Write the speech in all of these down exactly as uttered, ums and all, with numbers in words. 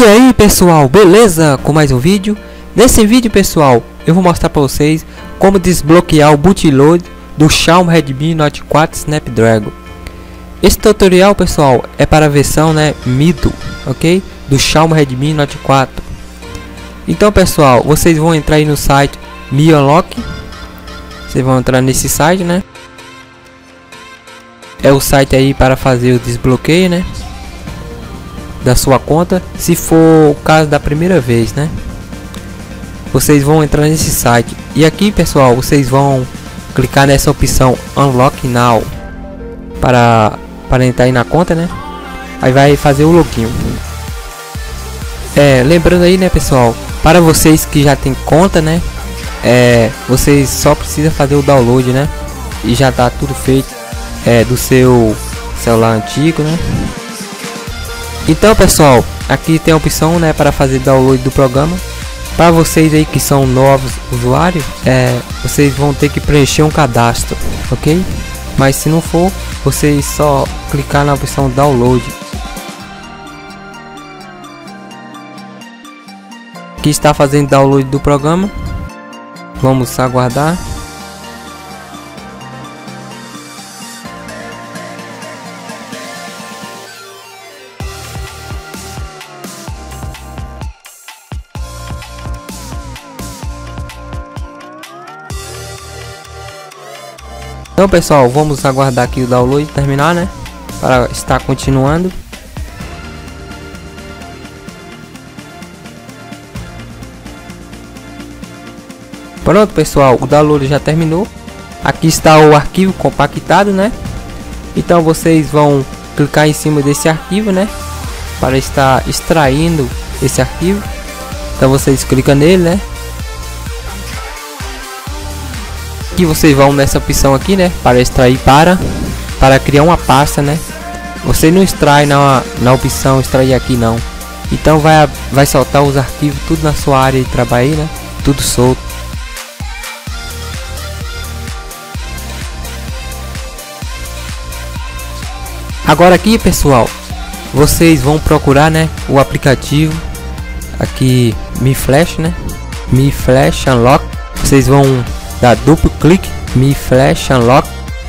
E aí pessoal, beleza? Com mais um vídeo. Nesse vídeo pessoal, eu vou mostrar para vocês como desbloquear o bootload do Xiaomi Redmi Note quatro Snapdragon. Esse tutorial pessoal é para a versão né, middle, ok? Do Xiaomi Redmi Note quatro. Então pessoal, vocês vão entrar aí no site Mi Unlock. Vocês vão entrar nesse site, né? É o site aí para fazer o desbloqueio, né? Da sua conta, se for o caso da primeira vez, né? Vocês vão entrar nesse site e aqui pessoal, vocês vão clicar nessa opção Unlock Now para para entrar aí na conta, né? Aí vai fazer o login. É, lembrando aí, né, pessoal, para vocês que já tem conta, né? É, vocês só precisa fazer o download, né? E já tá tudo feito é, do seu celular antigo, né? Então pessoal, aqui tem a opção né, para fazer download do programa. Para vocês aí que são novos usuários, é, vocês vão ter que preencher um cadastro, ok? Mas se não for, vocês só clicar na opção download. Aqui está fazendo download do programa. Vamos aguardar. Então pessoal, vamos aguardar aqui o download terminar, né? Para estar continuando. Pronto pessoal, o download já terminou. Aqui está o arquivo compactado, né? Então vocês vão clicar em cima desse arquivo, né? Para estar extraindo esse arquivo. Então vocês clicam nele, né? Aqui vocês vão nessa opção aqui, né, para extrair para para criar uma pasta, né? Você não extrai na, na opção extrair aqui não. Então vai vai soltar os arquivos tudo na sua área de trabalho aí, né? Tudo solto. Agora aqui, pessoal, vocês vão procurar, né, o aplicativo aqui Mi Flash, né? Mi Flash Unlock. Vocês vão dar duplo clique, Mi Flash Unlock.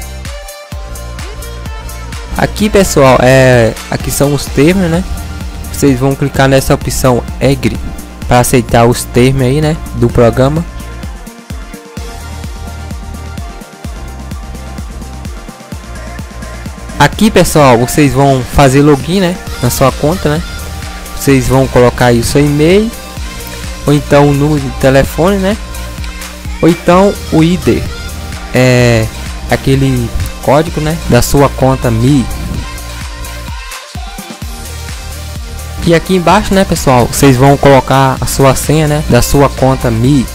Aqui pessoal, é aqui são os termos, né? Vocês vão clicar nessa opção Agree para aceitar os termos aí, né, do programa. Aqui pessoal, vocês vão fazer login, né, na sua conta, né? Vocês vão colocar aí o seu e-mail ou então o número de telefone, né? Ou então o I D, é aquele código, né, da sua conta Mi. E aqui embaixo, né, pessoal, vocês vão colocar a sua senha, né, da sua conta Mi.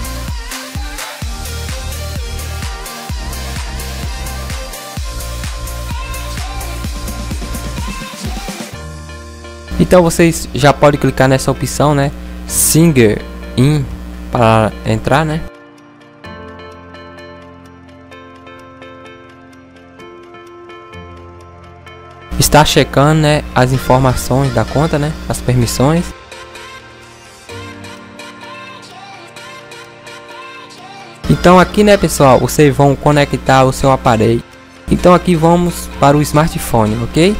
Então vocês já podem clicar nessa opção, né, Sign In para entrar, né? Está checando, né, as informações da conta, né, as permissões. Então aqui, né, pessoal, vocês vão conectar o seu aparelho. Então aqui vamos para o smartphone, ok?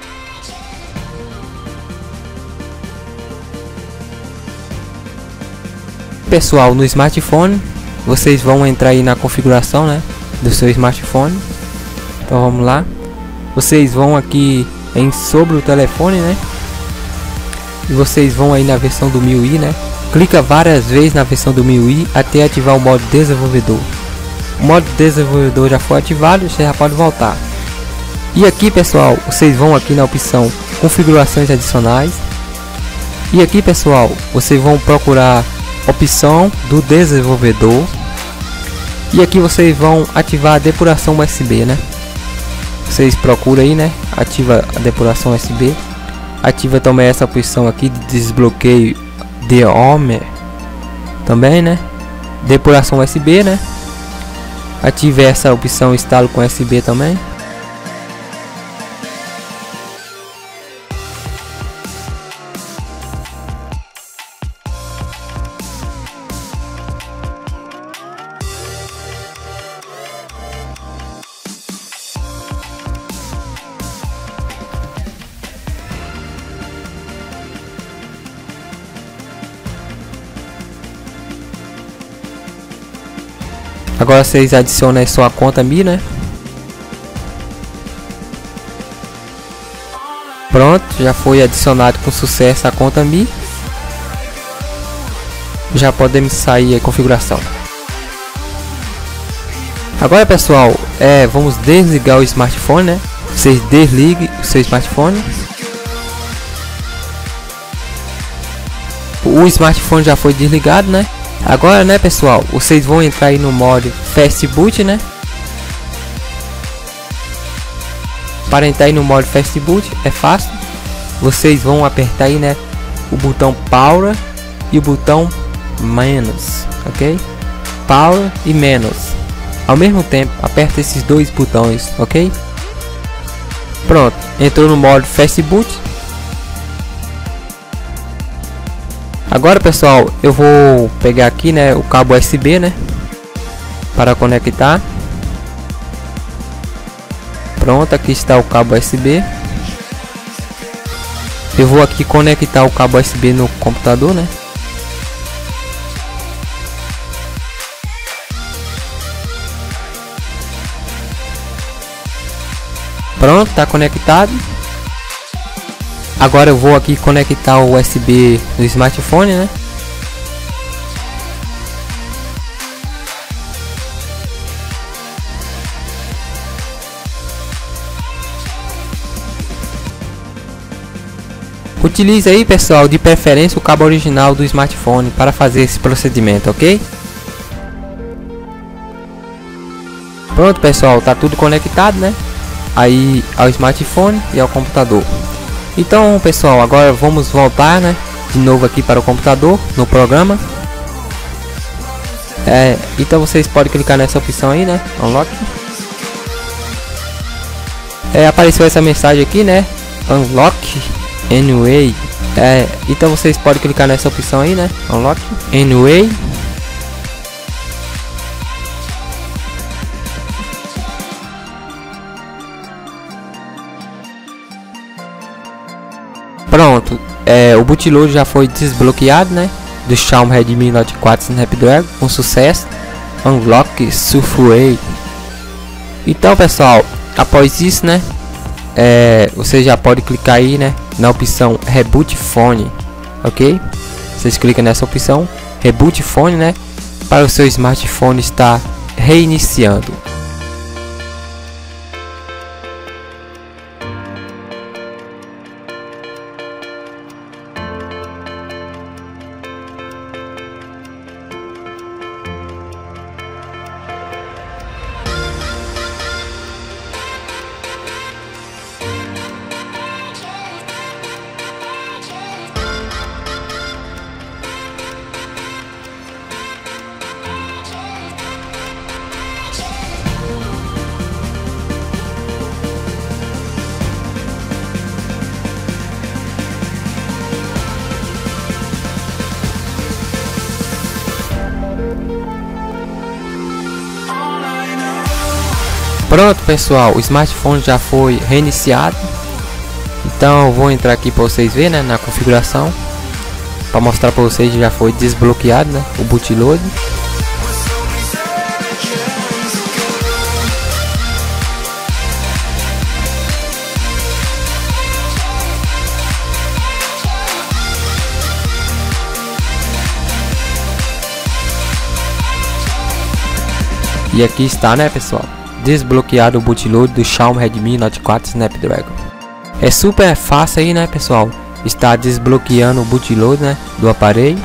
Pessoal, no smartphone, vocês vão entrar aí na configuração, né, do seu smartphone. Então vamos lá. Vocês vão aqui em sobre o telefone, né? E vocês vão aí na versão do M I U I, né? Clica várias vezes na versão do M I U I até ativar o modo desenvolvedor. O modo desenvolvedor já foi ativado, você já pode voltar. E aqui, pessoal, vocês vão aqui na opção configurações adicionais. E aqui, pessoal, vocês vão procurar opção do desenvolvedor. E aqui vocês vão ativar a depuração U S B, né? Vocês procuram aí, né? Ativa a depuração U S B. Ativa também essa opção aqui de desbloqueio de home também, né? Depuração U S B, né? Ative essa opção instalo com U S B também. Agora vocês adicionam aí sua conta Mi, né? Pronto, já foi adicionado com sucesso a conta Mi. Já podemos sair a configuração. Agora, pessoal, é, vamos desligar o smartphone, né? Vocês desliguem o seu smartphone. O smartphone já foi desligado, né? Agora, né, pessoal, vocês vão entrar aí no modo Fast Boot, né? Para entrar aí no modo Fast Boot é fácil. Vocês vão apertar aí, né, o botão Power e o botão menos, ok? Power e menos ao mesmo tempo. Aperta esses dois botões, ok? Pronto, entrou no modo Fast Boot. Agora, pessoal, eu vou pegar aqui, né, o cabo U S B, né, para conectar. Pronto, aqui está o cabo U S B. Eu vou aqui conectar o cabo U S B no computador, né? Pronto, tá conectado. Agora eu vou aqui conectar o U S B no smartphone, né? Utilize aí, pessoal, de preferência o cabo original do smartphone para fazer esse procedimento, ok? Pronto, pessoal, tá tudo conectado, né? Aí ao smartphone e ao computador. Então, pessoal, agora vamos voltar, né, de novo aqui para o computador no programa. É, então vocês podem clicar nessa opção aí, né, Unlock. É, apareceu essa mensagem aqui, né, Unlock Anyway. É, então vocês podem clicar nessa opção aí, né, Unlock Anyway. Pronto, é, o bootloader já foi desbloqueado, né, do Xiaomi Redmi Note quatro Snapdragon com sucesso. Unlock Software. Então, pessoal, após isso, né, é, você já pode clicar aí, né, na opção Reboot Phone, ok? Vocês clicam nessa opção Reboot Phone, né, para o seu smartphone estar reiniciando. Pronto, pessoal, o smartphone já foi reiniciado. Então eu vou entrar aqui para vocês verem, né, na configuração, para mostrar para vocês que já foi desbloqueado, né, o bootloader. E aqui está, né, pessoal, desbloqueado o bootloader do Xiaomi Redmi Note quatro Snapdragon. É super fácil aí, né, pessoal, está desbloqueando o bootloader, né, do aparelho.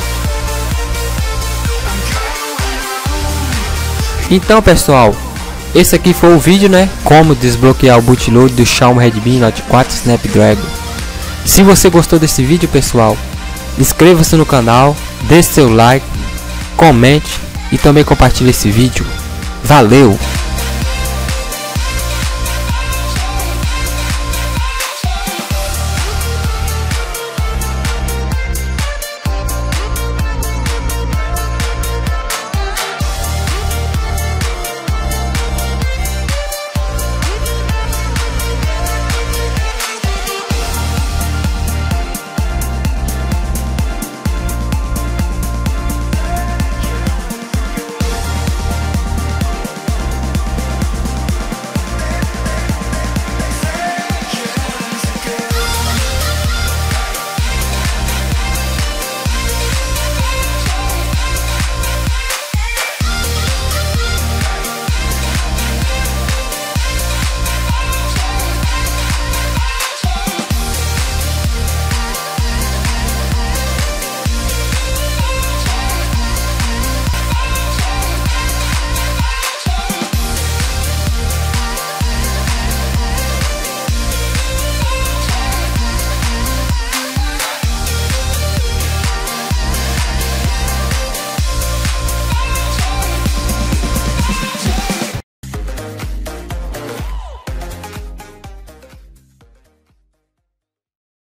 Então, pessoal, esse aqui foi o vídeo, né? Como desbloquear o bootloader do Xiaomi Redmi Note quatro Snapdragon. Se você gostou desse vídeo, pessoal, inscreva-se no canal, deixe seu like, comente e também compartilhe esse vídeo. Valeu!